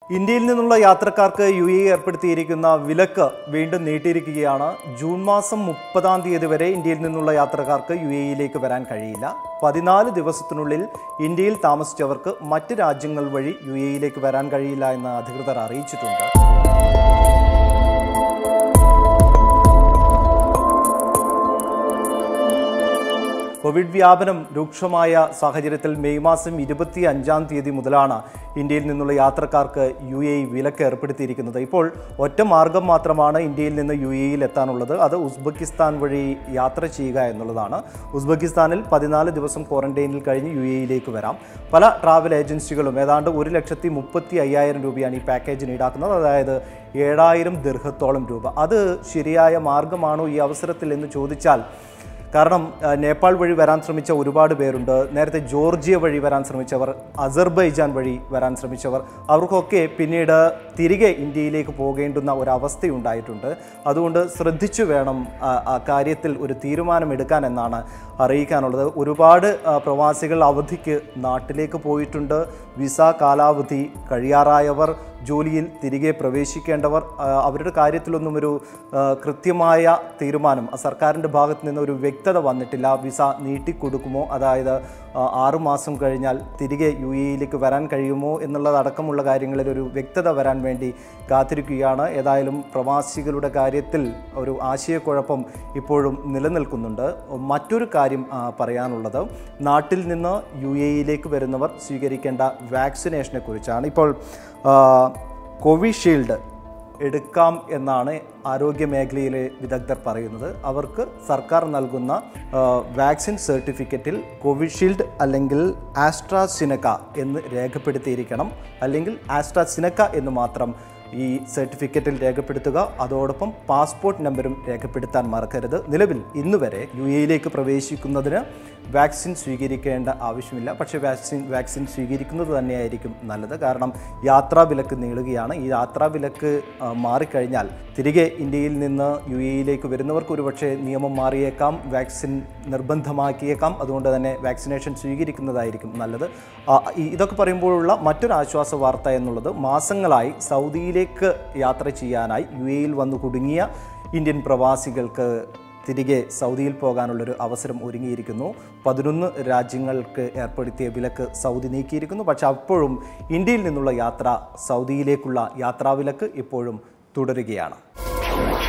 ഇന്ത്യയിൽ നിന്നുള്ള യാത്രക്കാർക്ക് UAE ഏർപ്പെടുത്തിയിരിക്കുന്ന വിലക്ക് വീണ്ടും നീട്ടിയിരിക്കുകയാണ്. ജൂൺ മാസം 30-ാം തീയതി വരെ ഇന്ത്യയിൽ നിന്നുള്ള യാത്രക്കാർക്ക് UAEയിലേക്ക് വരാൻ കഴിയില്ല. 14 ദിവസത്തിനുള്ളിൽ ഇന്ത്യയിൽ താമസിച്ചവർക്ക് മറ്റ് രാജ്യങ്ങൾ വഴി UAEയിലേക്ക് വരാൻ കഴിയില്ല എന്ന് അധികൃതർ അറിയിച്ചിട്ടുണ്ട്. കോവിഡ് വ്യാപനം രൂക്ഷമായ സാഹചര്യത്തിൽ മെയ് മാസം 25-ാം തീയതി മുതലാണ് ഇന്ത്യയിൽ നിന്നുള്ള യാത്രക്കാർക്ക് UAE വിലക്ക് ഏർപ്പെടുത്തിയിരിക്കുന്നത്. ഇപ്പോൾ ഒറ്റ മാർഗം മാത്രമാണ് ഇന്ത്യയിൽ നിന്ന് UAEയിൽ എത്താനുള്ളത്. അത് ഉസ്ബെക്കിസ്ഥാൻ വഴി യാത്ര ചെയ്യുക എന്നുള്ളതാണ്. ഉസ്ബെക്കിസ്ഥാനിൽ 14 ദിവസം ക്വാറന്റൈനിൽ കഴിഞ്ഞ് UAEയിലേക്ക് വരാം. പല ട്രാവൽ ഏജൻസികളും ഏതാണ്ട് 1,35,000 രൂപയാണ് ഈ പാക്കേജിന് ഈടാക്കുന്നത്. അതായത് 7,000 ദിർഹത്തോളം രൂപ. അത് ശരിയായ മാർഗമാണോ ഈ അവസരത്തിൽ എന്ന് ചോദിച്ചാൽ, കാരണം നേപ്പാൾ വഴി വരാൻ ശ്രമിച്ച ഒരുപാട് പേരുണ്ട്. നേരത്തെ ജോർജിയ വഴി വരാൻ ശ്രമിച്ചവർ, അസർബൈജാൻ വഴി വരാൻ ശ്രമിച്ചവർ, അവർക്കൊക്കെ പിന്നീട് തിരികെ ഇന്ത്യയിലേക്ക് പോകേണ്ടുന്ന ഒരവസ്ഥയുണ്ടായിട്ടുണ്ട്. അതുകൊണ്ട് ശ്രദ്ധിച്ചു വേണം ആ കാര്യത്തിൽ ഒരു തീരുമാനമെടുക്കാൻ എന്നാണ് അറിയിക്കാനുള്ളത്. ഒരുപാട് പ്രവാസികൾ അവധിക്ക് നാട്ടിലേക്ക് പോയിട്ടുണ്ട്. വിസ കാലാവധി കഴിയാറായവർ, ജോലിയിൽ തിരികെ പ്രവേശിക്കേണ്ടവർ, അവരുടെ കാര്യത്തിലൊന്നും ഒരു കൃത്യമായ തീരുമാനം സർക്കാരിൻ്റെ ഭാഗത്ത് നിന്ന് ഒരു വ്യക്തത വന്നിട്ടില്ല. വിസ നീട്ടിക്കൊടുക്കുമോ, അതായത് 6 മാസം കഴിഞ്ഞാൽ തിരികെ UAEയിലേക്ക് വരാൻ കഴിയുമോ എന്നുള്ളതടക്കമുള്ള കാര്യങ്ങളിൽ ഒരു വ്യക്തത വരാൻ വേണ്ടി കാത്തിരിക്കുകയാണ്. ഏതായാലും പ്രവാസികളുടെ കാര്യത്തിൽ ഒരു ആശയക്കുഴപ്പം ഇപ്പോഴും നിലനിൽക്കുന്നുണ്ട്. മറ്റൊരു കാര്യം പറയാനുള്ളത്, നാട്ടിൽ നിന്ന് UAEയിലേക്ക് വരുന്നവർ സ്വീകരിക്കേണ്ട വാക്സിനേഷനെ കുറിച്ചാണ്. ഇപ്പോൾ കോവിഷീൽഡ് എടുക്കാം എന്നാണ് ആരോഗ്യ മേഖലയിലെ വിദഗ്ധർ പറയുന്നത്. അവർക്ക് സർക്കാർ നൽകുന്ന വാക്സിൻ സർട്ടിഫിക്കറ്റിൽ കോവിഷീൽഡ് അല്ലെങ്കിൽ ആസ്ട്രാസിനെക്ക എന്ന് രേഖപ്പെടുത്തിയിരിക്കണം. അല്ലെങ്കിൽ ആസ്ട്രാസിനെക്ക എന്ന് മാത്രം ഈ സർട്ടിഫിക്കറ്റിൽ രേഖപ്പെടുത്തുക. അതോടൊപ്പം പാസ്പോർട്ട് നമ്പറും രേഖപ്പെടുത്താൻ മറക്കരുത്. നിലവിൽ ഇന്നുവരെ UAEയിലേക്ക് പ്രവേശിക്കുന്നതിന് വാക്സിൻ സ്വീകരിക്കേണ്ട ആവശ്യമില്ല. പക്ഷേ വാക്സിൻ സ്വീകരിക്കുന്നത് തന്നെയായിരിക്കും നല്ലത്. കാരണം യാത്രാവിലക്ക് നീളുകയാണ്. ഈ യാത്രാവിലക്ക് മാറിക്കഴിഞ്ഞാൽ തിരികെ ഇന്ത്യയിൽ നിന്ന് UAEയിലേക്ക് വരുന്നവർക്ക് ഒരുപക്ഷെ നിയമം മാറിയേക്കാം, വാക്സിൻ നിർബന്ധമാക്കിയേക്കാം. അതുകൊണ്ട് തന്നെ വാക്സിനേഷൻ സ്വീകരിക്കുന്നതായിരിക്കും നല്ലത്. ഇതൊക്കെ പറയുമ്പോഴുള്ള മറ്റൊരു ആശ്വാസ വാർത്ത എന്നുള്ളത്, മാസങ്ങളായി സൗദിയിലേക്ക് യാത്ര ചെയ്യാനായി UAEയിൽ വന്നു കുടുങ്ങിയ ഇന്ത്യൻ പ്രവാസികൾക്ക് തിരികെ സൗദിയിൽ പോകാനുള്ളൊരു അവസരം ഒരുങ്ങിയിരിക്കുന്നു. 11 രാജ്യങ്ങൾക്ക് ഏർപ്പെടുത്തിയ വിലക്ക് സൗദി നീക്കിയിരിക്കുന്നു. പക്ഷേ അപ്പോഴും ഇന്ത്യയിൽ നിന്നുള്ള സൗദിയിലേക്കുള്ള യാത്രാവിലക്ക് ഇപ്പോഴും തുടരുകയാണ്.